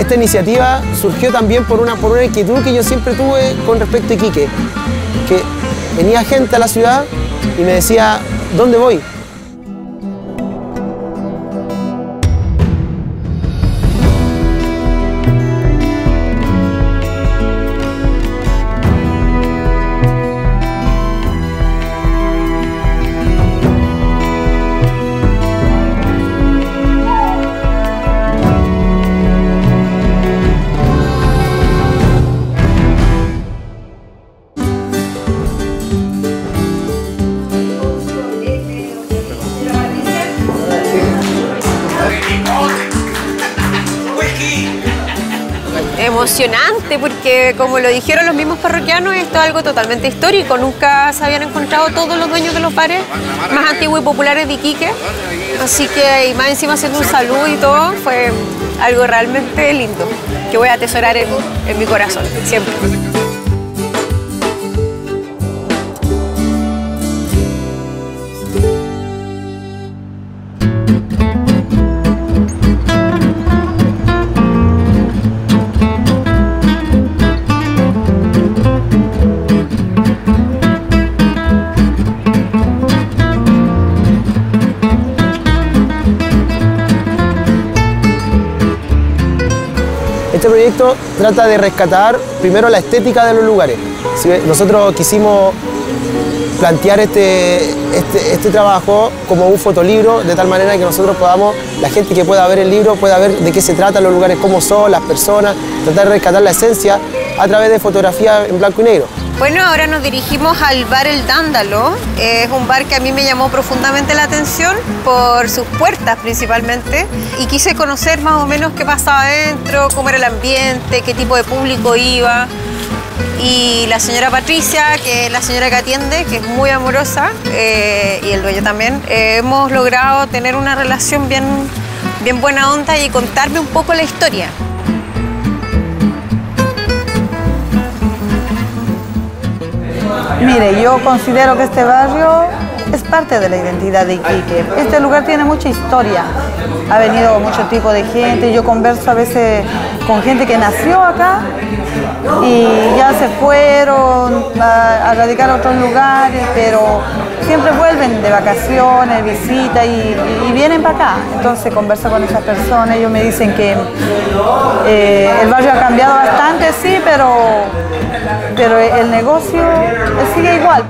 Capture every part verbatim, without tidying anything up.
esta iniciativa surgió también por una, por una inquietud que yo siempre tuve con respecto a Iquique, que venía gente a la ciudad y me decía, ¿dónde voy? Emocionante porque, como lo dijeron los mismos parroquianos, esto es algo totalmente histórico. Nunca se habían encontrado todos los dueños de los bares más antiguos y populares de Iquique. Así que, y más encima haciendo un saludo y todo, fue algo realmente lindo que voy a atesorar en, en mi corazón, siempre. Este proyecto trata de rescatar primero la estética de los lugares. Nosotros quisimos plantear este, este, este trabajo como un fotolibro, de tal manera que nosotros podamos, la gente que pueda ver el libro pueda ver de qué se tratan los lugares, cómo son, las personas, tratar de rescatar la esencia a través de fotografía en blanco y negro. Bueno, ahora nos dirigimos al bar El Dándalo. Es un bar que a mí me llamó profundamente la atención por sus puertas principalmente, y quise conocer más o menos qué pasaba adentro, cómo era el ambiente, qué tipo de público iba. Y la señora Patricia, que es la señora que atiende, que es muy amorosa, eh, y el dueño también, eh, hemos logrado tener una relación bien, bien buena onda y contarme un poco la historia. Mire, yo considero que este barrio es parte de la identidad de Iquique. Este lugar tiene mucha historia. Ha venido mucho tipo de gente. Yo converso a veces con gente que nació acá y ya se fueron a, a radicar a otros lugares, pero siempre vuelven de vacaciones, visita y, y vienen para acá. Entonces converso con esas personas, ellos me dicen que eh, el barrio ha cambiado bastante, sí, pero, pero el negocio sigue igual.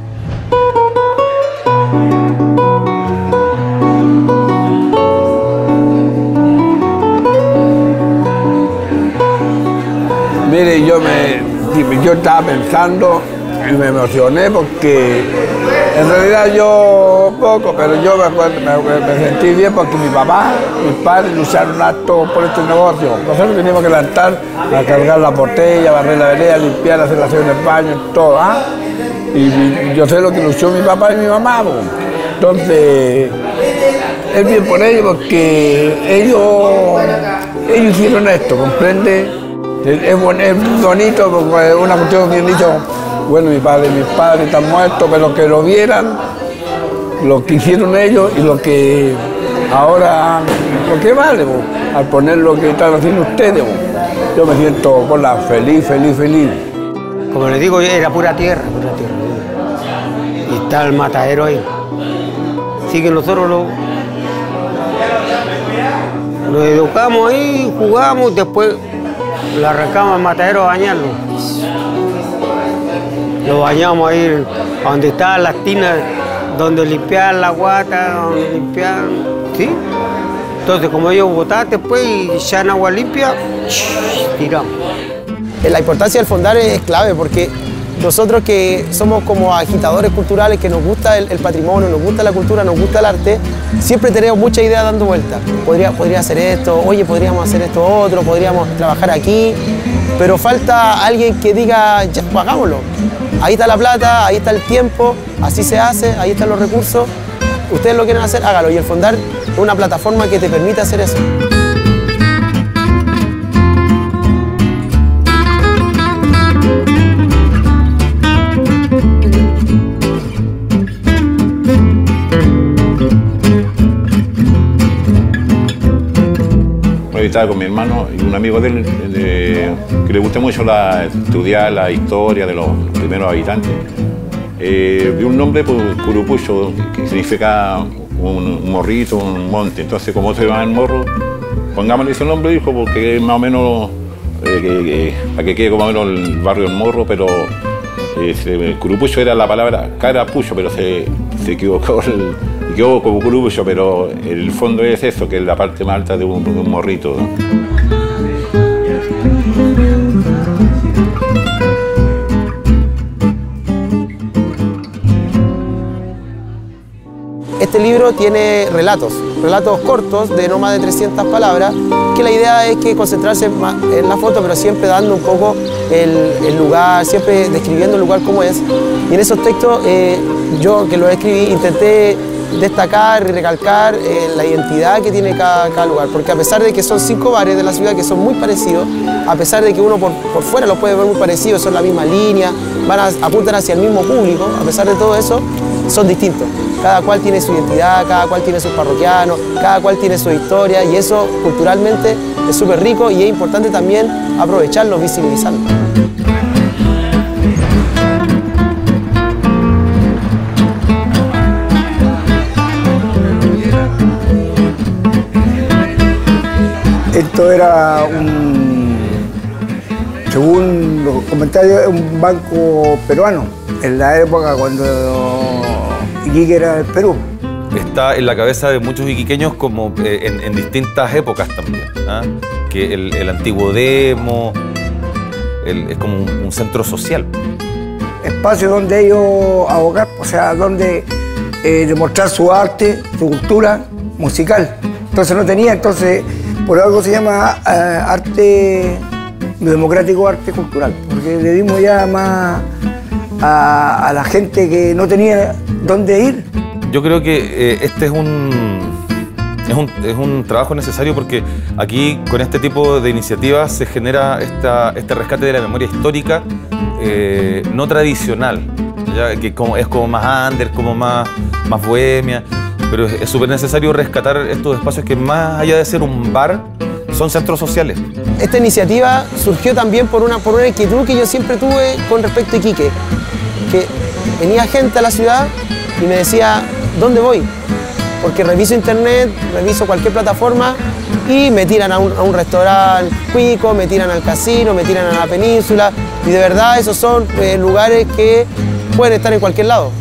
Mire, yo, me, yo estaba pensando y me emocioné porque en realidad yo poco, pero yo me, me, me sentí bien porque mi papá, mis padres lucharon harto por este negocio. Nosotros teníamos que levantar a cargar la botella, barrer la vereda, limpiar, hacer la aseo en el baño, todo. ¿ah? Y yo sé lo que luchó mi papá y mi mamá. Pues. Entonces, es bien por ellos porque ellos, ellos hicieron esto, ¿comprende? Es, es bonito porque es una cuestión que han dicho, bueno, mi padre, mis padres están muertos, pero que lo vieran, lo que hicieron ellos y lo que ahora, lo que vale, bo, al poner lo que están haciendo ustedes. Bo. Yo me siento por la feliz, feliz, feliz. Como les digo, era pura tierra, pura tierra. Y está el matadero ahí. Así que nosotros lo, lo educamos ahí, jugamos, después lo arrancamos al matadero a bañarlo. Lo bañamos ahí, donde estaban las tinas, donde limpiaban la guata, donde limpiaban, ¿sí? Entonces, como ellos botaban después y ya en agua limpia, tiramos. La importancia del fondar es clave porque nosotros que somos como agitadores culturales, que nos gusta el, el patrimonio, nos gusta la cultura, nos gusta el arte, siempre tenemos muchas ideas dando vueltas. Podría, podría hacer esto, oye, podríamos hacer esto otro, podríamos trabajar aquí, pero falta alguien que diga, ya, pues hagámoslo. Ahí está la plata, ahí está el tiempo, así se hace, ahí están los recursos. Ustedes lo quieren hacer, hágalo. Y el fondar es una plataforma que te permite hacer eso. Hoy estaba con mi hermano y un amigo de él de, que le gusta mucho la, estudiar la historia de los primeros habitantes. Eh, vi un nombre, pues, Curupucho, que significa un, un morrito, un monte. Entonces, como se llama el morro, pongámosle ese nombre, dijo, porque es más o menos, eh, que, que, para que quede como menos el barrio del Morro, pero eh, se, Curupucho era la palabra, carapucho, pero se, se equivocó, el, quedó como Curupucho, pero el fondo es eso, que es la parte más alta de un, de un morrito, ¿no? Este libro tiene relatos, relatos cortos de no más de trescientas palabras, que la idea es que concentrarse en la foto, pero siempre dando un poco el, el lugar, siempre describiendo el lugar como es. Y en esos textos, eh, yo que los escribí, intenté destacar y recalcar eh, la identidad que tiene cada, cada lugar, porque a pesar de que son cinco bares de la ciudad que son muy parecidos, a pesar de que uno por, por fuera los puede ver muy parecidos, son la misma línea, van a, apuntan hacia el mismo público, a pesar de todo eso, son distintos. Cada cual tiene su identidad, cada cual tiene sus parroquianos, cada cual tiene su historia y eso culturalmente es súper rico y es importante también aprovecharlo, visibilizarlo. Esto era un, según los comentarios, un banco peruano en la época cuando Iquique era el Perú. Está en la cabeza de muchos iquiqueños como eh, en, en distintas épocas también, ¿ah? Que el, el antiguo demo el, es como un, un centro social. Espacio donde ellos abocar, o sea, donde eh, demostrar su arte, su cultura musical. Entonces no tenía, entonces por algo se llama eh, arte democrático, arte cultural, porque le dimos ya más a, a la gente que no tenía dónde ir. Yo creo que eh, este es un, es, un, es un trabajo necesario porque aquí con este tipo de iniciativas se genera esta, este rescate de la memoria histórica eh, no tradicional, ¿ya? Que como, es como más under, como más, más bohemia, pero es súper necesario rescatar estos espacios que más allá de ser un bar, son centros sociales. Esta iniciativa surgió también por una, por una inquietud que yo siempre tuve con respecto a Iquique, que venía gente a la ciudad y me decía, ¿dónde voy? Porque reviso internet, reviso cualquier plataforma y me tiran a un, a un restaurante cuico, me tiran al casino, me tiran a la península y de verdad esos son eh, lugares que pueden estar en cualquier lado.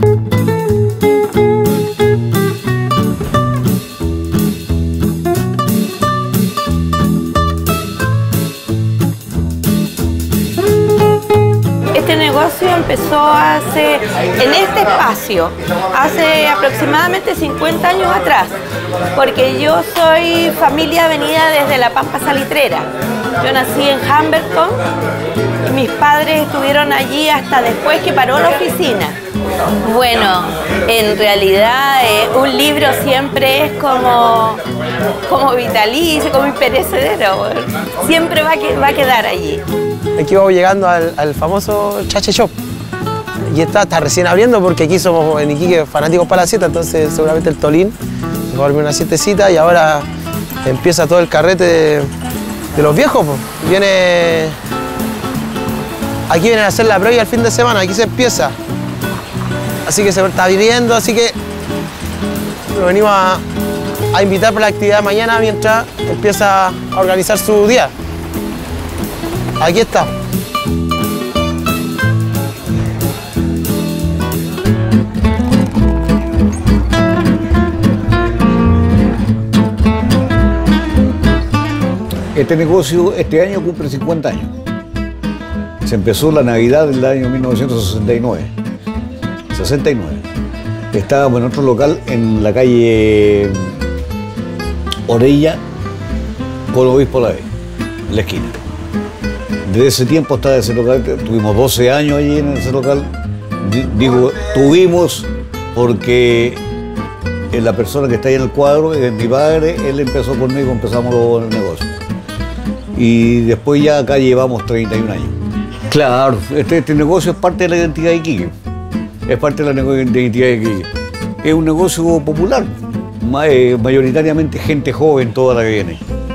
Este negocio empezó hace, en este espacio, hace aproximadamente cincuenta años atrás, porque yo soy familia venida desde la Pampa Salitrera. Yo nací en Humberton y mis padres estuvieron allí hasta después que paró la oficina. Bueno, en realidad eh, un libro siempre es como, como vitalicio, como imperecedero. Bueno. Siempre va a, que, va a quedar allí. Aquí vamos llegando al, al famoso Chache Shop. Y está, está recién abriendo porque aquí somos en Iquique fanáticos para la siesta, entonces seguramente el Tolín va a dormir una siestecita y ahora empieza todo el carrete de, de los viejos. Pues. Viene, aquí vienen a hacer la previa el fin de semana, aquí se empieza. Así que se está viviendo, así que lo venimos a, a invitar para la actividad de mañana mientras empieza a organizar su día. Aquí está. Este negocio este año cumple cincuenta años. Se empezó la Navidad del año mil novecientos sesenta y nueve. sesenta y nueve. Estábamos en otro local en la calle Orella con Obispo La Vez, en la esquina. Desde ese tiempo hasta ese local, tuvimos doce años allí en ese local. Digo, tuvimos porque la persona que está ahí en el cuadro es mi padre, él empezó conmigo, empezamos los negocios. Y después ya acá llevamos treinta y un años. Claro, este, este negocio es parte de la identidad de Iquique. Es parte de la identidad de Iquique. Es un negocio popular, mayoritariamente gente joven toda la que viene.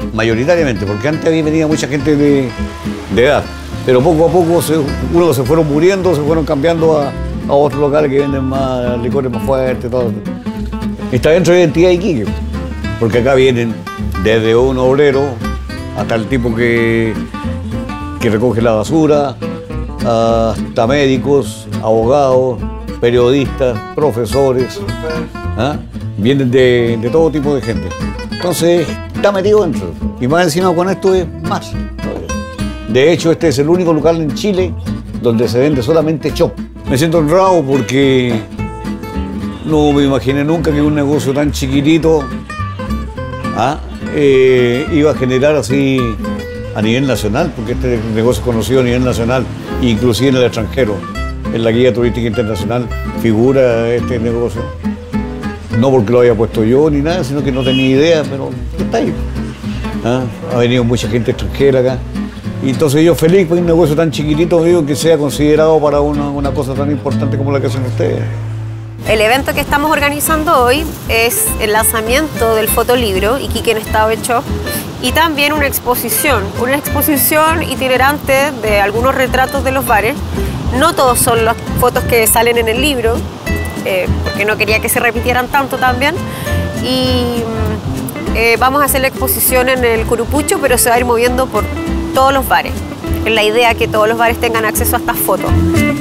mayoritariamente, porque antes había venía mucha gente de, de edad, pero poco a poco se, unos se fueron muriendo, se fueron cambiando a, a otros locales que venden más licores más fuertes, todo. Está dentro de la identidad de Iquique, porque acá vienen desde un obrero hasta el tipo que, que recoge la basura, hasta médicos, abogados, periodistas, profesores, ¿ah? Vienen de, de todo tipo de gente. Entonces, está metido dentro. Y más encima con esto es más. De hecho, este es el único local en Chile donde se vende solamente chop. Me siento honrado porque no me imaginé nunca que un negocio tan chiquitito ¿ah? eh, iba a generar así a nivel nacional, porque este negocio es conocido a nivel nacional, inclusive en el extranjero. En la guía turística internacional figura este negocio. No porque lo haya puesto yo ni nada, sino que no tenía idea, pero está ahí. ¿Ah? Ha venido mucha gente extranjera acá. Y entonces yo feliz por un negocio tan chiquitito, digo, que sea considerado para una, una cosa tan importante como la que hacen ustedes. El evento que estamos organizando hoy es el lanzamiento del fotolibro Iquique en estado de shock y también una exposición, una exposición itinerante de algunos retratos de los bares. No todos son las fotos que salen en el libro, eh, porque no quería que se repitieran tanto también. Y eh, vamos a hacer la exposición en el Curupucho, pero se va a ir moviendo por todos los bares. Es la idea que todos los bares tengan acceso a estas fotos.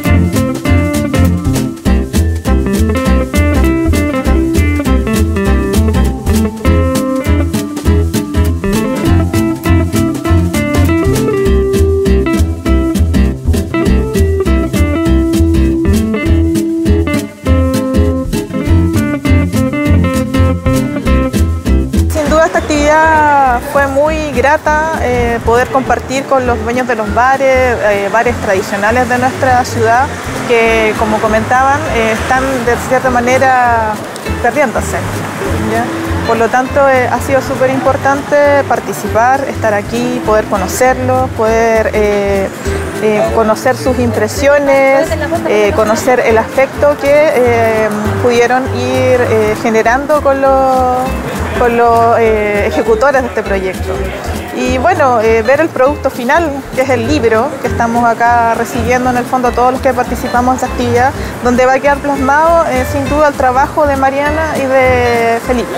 Fue muy grata eh, poder compartir con los dueños de los bares, eh, bares tradicionales de nuestra ciudad, que como comentaban, eh, están de cierta manera perdiéndose, ¿ya? Por lo tanto, eh, ha sido súper importante participar, estar aquí, poder conocerlos, poder eh, eh, conocer sus impresiones, eh, conocer el afecto que eh, pudieron ir eh, generando con los con los eh, ejecutores de este proyecto. Y bueno, eh, ver el producto final, que es el libro, que estamos acá recibiendo en el fondo todos los que participamos en esta actividad, donde va a quedar plasmado eh, sin duda el trabajo de Mariana y de Felipe.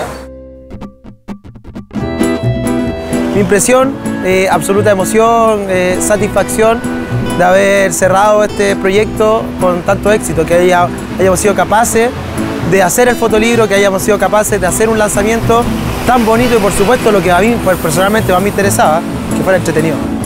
Mi impresión, eh, absoluta emoción, eh, satisfacción de haber cerrado este proyecto con tanto éxito, que haya, hayamos sido capaces de hacer el fotolibro, que hayamos sido capaces de hacer un lanzamiento tan bonito y por supuesto lo que a mí personalmente más me interesaba, que fuera entretenido.